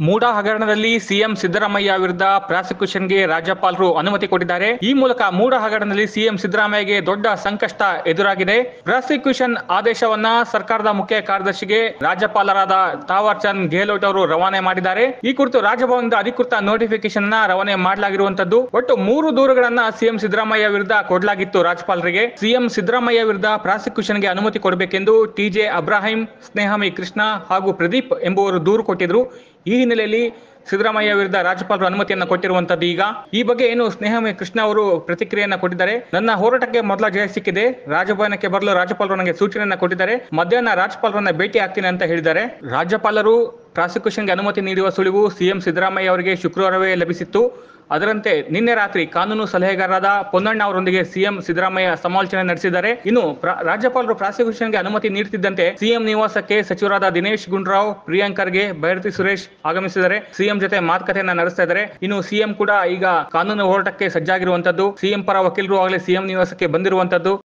ಮೂಡಾ ಹಗರಣದಲ್ಲಿ ಸಿಎಂ ಸಿದ್ದರಾಮಯ್ಯ ವಿರುದ್ಧ ಪ್ರಾಸಿಕ್ಯೂಷನ್ಗೆ ರಾಜ್ಯಪಾಲರು ಅನುಮತಿ ಕೊಟ್ಟಿದ್ದಾರೆ. ಈ ಮೂಲಕ ಮೂಡಾ ಹಗರಣದಲ್ಲಿ ಸಿಎಂ ಸಿದ್ದರಾಮಯ್ಯಗೆ ದೊಡ್ಡ ಸಂಕಷ್ಟ ಎದುರಾಗಿದೆ. ಪ್ರಾಸಿಕ್ಯೂಷನ್ ಆದೇಶವನ್ನ ಸರ್ಕಾರದ ಮುಖ್ಯ ಕಾರ್ಯದರ್ಶಿಗೆ ರಾಜ್ಯಪಾಲರಾದ ತಾವರ್ ಚಂದ್ ಗೆಹ್ಲೋಟ್ ಅವರು ರವಾನೆ ಮಾಡಿದ್ದಾರೆ. ಈ ಕುರಿತು ರಾಜಭವನದ ಅಧಿಕೃತ ನೋಟಿಫಿಕೇಶನ್ ರವಾನೆ ಮಾಡಲಾಗಿರುವಂತದ್ದು. ಒಟ್ಟು 3 ದೂರುಗಳನ್ನ ಸಿಎಂ ಸಿದ್ದರಾಮಯ್ಯ ವಿರುದ್ಧ ಕೊಡಲಾಗಿತ್ತು ರಾಜ್ಯಪಾಲರಿಗೆ. ಸಿಎಂ ಸಿದ್ದರಾಮಯ್ಯ ವಿರುದ್ಧ ಪ್ರಾಸಿಕ್ಯೂಷನ್ಗೆ ಅನುಮತಿ ಕೊಡಬೇಕೆಂದು ಟಿಜೆ ಅಬ್ರಾಹಿಂ, ಸ್ನೇಹಮಯಿ ಕೃಷ್ಣ ಹಾಗೂ ಪ್ರದೀಪ್ ಎಂಬುವರು ದೂರು ಕೊಟ್ಟಿದ್ರು. ಈ ಹಿನ್ನೆಲೆಯಲ್ಲಿ ಸಿದ್ದರಾಮಯ್ಯ ವಿರುದ್ಧ ರಾಜ್ಯಪಾಲರು ಅನುಮತಿಯನ್ನು ಕೊಟ್ಟಿರುವಂತದ್ದು. ಈಗ ಈ ಬಗ್ಗೆ ಏನು ಸ್ನೇಹಮಯಿ ಕೃಷ್ಣ ಅವರು ಪ್ರತಿಕ್ರಿಯೆಯನ್ನ ಕೊಟ್ಟಿದ್ದಾರೆ. ನನ್ನ ಹೋರಾಟಕ್ಕೆ ಮೊದಲ ಜಯ ಸಿಕ್ಕಿದೆ. ರಾಜಭವನಕ್ಕೆ ಬರಲು ರಾಜ್ಯಪಾಲರು ನನಗೆ ಸೂಚನೆಯನ್ನ ಕೊಟ್ಟಿದ್ದಾರೆ. ಮಧ್ಯಾಹ್ನ ರಾಜ್ಯಪಾಲರನ್ನ ಭೇಟಿ ಆಗ್ತೀನಿ ಅಂತ ಹೇಳಿದ್ದಾರೆ. ರಾಜ್ಯಪಾಲರು ಪ್ರಾಸಿಕ್ಯೂಷನ್ಗೆ ಅನುಮತಿ ನೀಡುವ ಸುಳಿವು ಸಿಎಂ ಸಿದ್ದರಾಮಯ್ಯ ಅವರಿಗೆ ಶುಕ್ರವಾರವೇ ಲಭಿಸಿತ್ತು. ಅದರಂತೆ ನಿನ್ನೆ ರಾತ್ರಿ ಕಾನೂನು ಸಲಹೆಗಾರರಾದ ಪೊನ್ನಣ್ಣ ಅವರೊಂದಿಗೆ ಸಿಎಂ ಸಿದ್ದರಾಮಯ್ಯ ಸಮಾಲೋಚನೆ ನಡೆಸಿದ್ದಾರೆ. ಇನ್ನು ರಾಜ್ಯಪಾಲರು ಪ್ರಾಸಿಕ್ಯೂಷನ್ಗೆ ಅನುಮತಿ ನೀಡುತ್ತಿದ್ದಂತೆ ಸಿಎಂ ನಿವಾಸಕ್ಕೆ ಸಚಿವರಾದ ದಿನೇಶ್ ಗುಂಡೂರಾವ್, ಪ್ರಿಯಾಂಕ್ ಖರ್ಗೆ, ಬೈರತಿ ಸುರೇಶ್ ಆಗಮಿಸಿದ್ದಾರೆ. ಸಿಎಂ ಜೊತೆ ಮಾತುಕತೆಯನ್ನ ನಡೆಸ್ತಾ ಇದ್ದಾರೆ. ಇನ್ನು ಸಿಎಂ ಕೂಡ ಈಗ ಕಾನೂನು ಹೋರಾಟಕ್ಕೆ ಸಜ್ಜಾಗಿರುವಂತದ್ದು. ಸಿಎಂ ಪರ ವಕೀಲರು ಆಗಲೇ ಸಿಎಂ ನಿವಾಸಕ್ಕೆ ಬಂದಿರುವಂತದ್ದು.